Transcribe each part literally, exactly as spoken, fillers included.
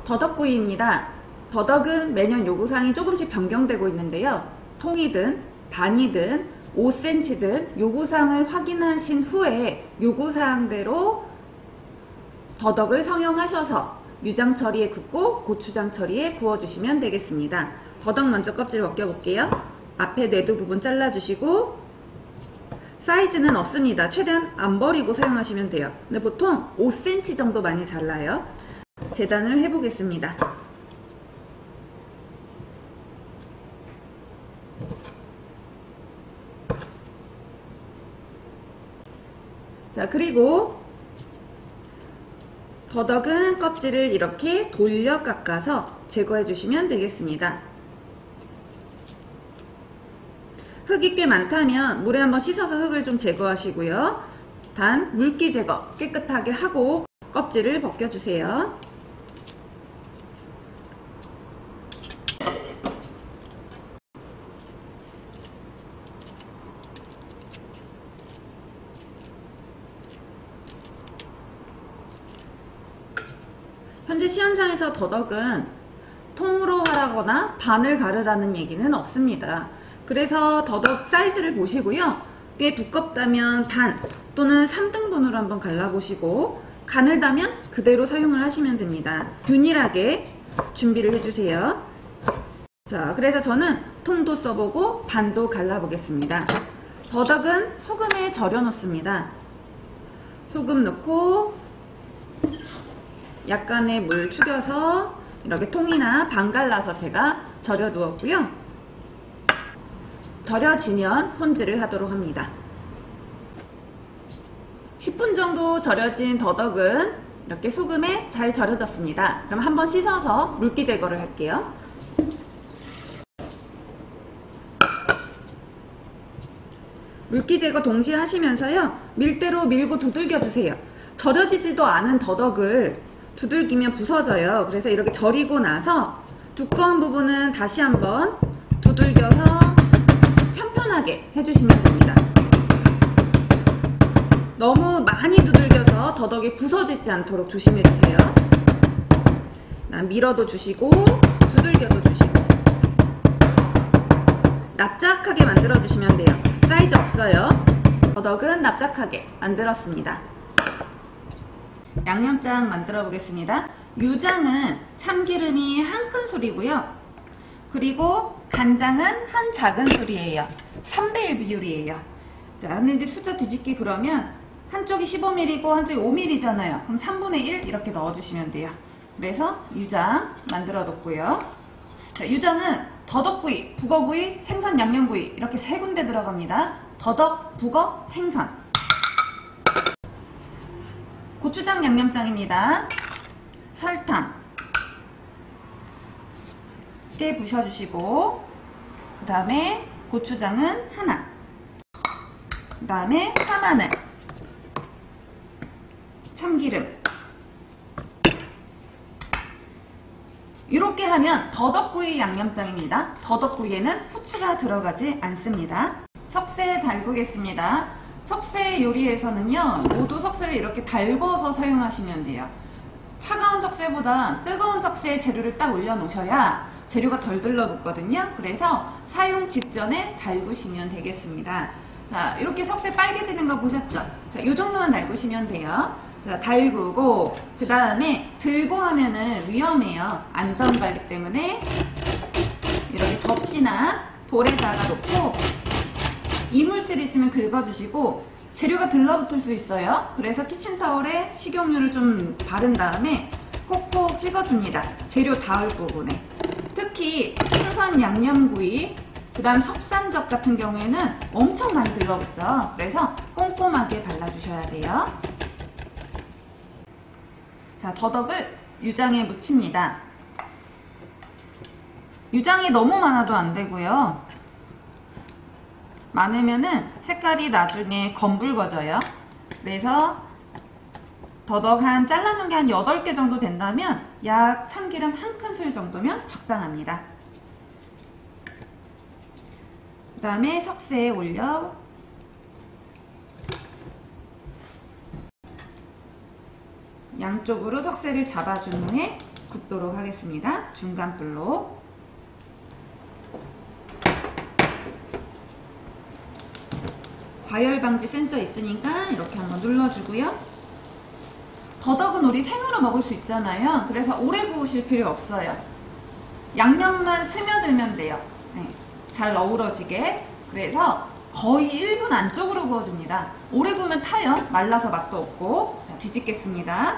더덕구이입니다. 더덕은 매년 요구사항이 조금씩 변경되고 있는데요. 통이든 반이든 오 센티미터든 요구사항을 확인하신 후에 요구사항대로 더덕을 성형하셔서 유장 처리에 굽고 고추장 처리에 구워주시면 되겠습니다. 더덕 먼저 껍질 벗겨볼게요. 앞에 뇌두 부분 잘라주시고, 사이즈는 없습니다. 최대한 안 버리고 사용하시면 돼요. 근데 보통 오 센티미터 정도 많이 잘라요. 재단을 해보겠습니다. 자, 그리고 더덕은 껍질을 이렇게 돌려 깎아서 제거해 주시면 되겠습니다. 흙이 꽤 많다면 물에 한번 씻어서 흙을 좀 제거하시고요. 단 물기 제거 깨끗하게 하고 껍질을 벗겨주세요. 현재 시험장에서 더덕은 통으로 하라거나 반을 가르라는 얘기는 없습니다. 그래서 더덕 사이즈를 보시고요. 꽤 두껍다면 반 또는 삼 등분으로 한번 갈라보시고, 가늘다면 그대로 사용을 하시면 됩니다. 균일하게 준비를 해주세요. 자, 그래서 저는 통도 써보고 반도 갈라보겠습니다. 더덕은 소금에 절여 놓습니다. 소금 넣고 약간의 물 축여서 이렇게 통이나 반 갈라서 제가 절여 두었고요. 절여지면 손질을 하도록 합니다. 십 분 정도 절여진 더덕은 이렇게 소금에 잘 절여졌습니다. 그럼 한번 씻어서 물기 제거를 할게요. 물기 제거 동시에 하시면서요, 밀대로 밀고 두들겨 주세요. 절여지지도 않은 더덕을 두들기면 부서져요. 그래서 이렇게 절이고 나서 두꺼운 부분은 다시 한번 두들겨서 편편하게 해주시면 됩니다. 너무 많이 두들겨서 더덕이 부서지지 않도록 조심해주세요. 밀어도 주시고 두들겨도 주시고 납작하게 만들어주시면 돼요. 사이즈 없어요. 더덕은 납작하게 만들었습니다. 양념장 만들어 보겠습니다. 유장은 참기름이 한 큰술이고요. 그리고 간장은 한 작은 술이에요. 삼 대 일 비율이에요. 자, 근데 이제 숫자 뒤집기 그러면 한쪽이 십오 밀리리터고 한쪽이 오 밀리리터잖아요. 그럼 삼분의 일 이렇게 넣어주시면 돼요. 그래서 유장 만들어 놓고요. 자, 유장은 더덕구이, 북어구이, 생선 양념구이 이렇게 세 군데 들어갑니다. 더덕, 북어, 생선. 고추장 양념장입니다. 설탕 깨 부셔주시고, 그 다음에 고추장은 하나, 그 다음에 파마늘, 참기름. 이렇게 하면 더덕구이 양념장입니다. 더덕구이에는 후추가 들어가지 않습니다. 석쇠 달구겠습니다. 석쇠 요리에서는요, 모두 석쇠를 이렇게 달궈서 사용하시면 돼요. 차가운 석쇠보다 뜨거운 석쇠에 재료를 딱 올려 놓으셔야 재료가 덜 들러붙거든요. 그래서 사용 직전에 달구시면 되겠습니다. 자, 이렇게 석쇠 빨개지는 거 보셨죠? 자, 이 정도만 달구시면 돼요. 자, 달구고, 그 다음에 들고 하면은 위험해요. 안전관리 때문에 이렇게 접시나 볼에다가 놓고 이물질 있으면 긁어주시고, 재료가 들러붙을 수 있어요. 그래서 키친타올에 식용유를 좀 바른 다음에 콕콕 찍어줍니다. 재료 닿을 부분에. 특히 생선 양념구이, 그 다음 섭산적 같은 경우에는 엄청 많이 들러붙죠. 그래서 꼼꼼하게 발라주셔야 돼요. 자, 더덕을 유장에 묻힙니다. 유장이 너무 많아도 안 되고요. 많으면은 색깔이 나중에 검붉어져요. 그래서 더덕 한 잘라놓은 게 한 여덟 개 정도 된다면 약 참기름 한 큰술 정도면 적당합니다. 그 다음에 석쇠에 올려 양쪽으로 석쇠를 잡아준 후에 굽도록 하겠습니다. 중간 불로. 과열 방지 센서 있으니까 이렇게 한번 눌러주고요. 더덕은 우리 생으로 먹을 수 있잖아요. 그래서 오래 구우실 필요 없어요. 양념만 스며들면 돼요. 네, 잘 어우러지게. 그래서 거의 일 분 안쪽으로 구워줍니다. 오래 구우면 타요. 말라서 맛도 없고. 자, 뒤집겠습니다.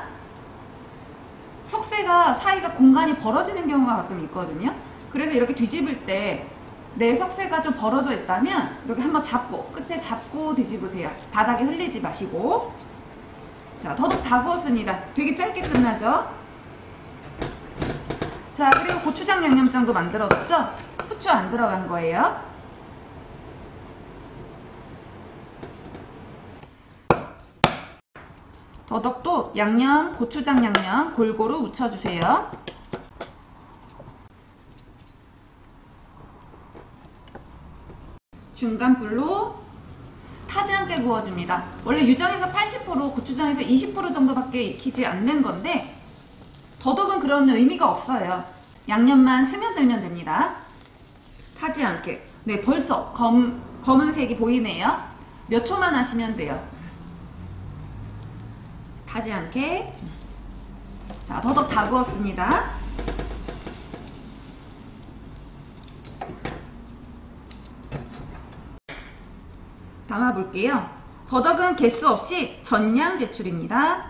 석쇠가 사이가 공간이 벌어지는 경우가 가끔 있거든요. 그래서 이렇게 뒤집을 때 내 석쇠가 좀 벌어져 있다면 이렇게 한번 잡고, 끝에 잡고 뒤집으세요. 바닥에 흘리지 마시고. 자, 더덕 다 구웠습니다. 되게 짧게 끝나죠? 자, 그리고 고추장 양념장도 만들어뒀죠? 후추 안 들어간 거예요. 더덕도 양념, 고추장 양념 골고루 묻혀주세요. 중간 불로 타지 않게 구워줍니다. 원래 유정에서 팔십 퍼센트, 고추장에서 이십 퍼센트 정도밖에 익히지 않는 건데 더덕은 그런 의미가 없어요. 양념만 스며들면 됩니다. 타지 않게. 네, 벌써 검, 검은색이 보이네요. 몇 초만 하시면 돼요. 타지 않게. 자, 더덕 다 구웠습니다. 담아볼게요. 더덕은 개수 없이 전량 제출입니다.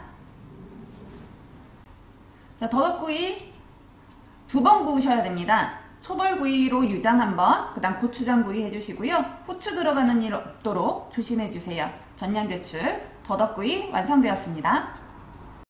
자, 더덕구이 두 번 구우셔야 됩니다. 초벌구이로 유장 한 번, 그 다음 고추장구이 해주시고요. 후추 들어가는 일 없도록 조심해주세요. 전량 제출 더덕구이 완성되었습니다.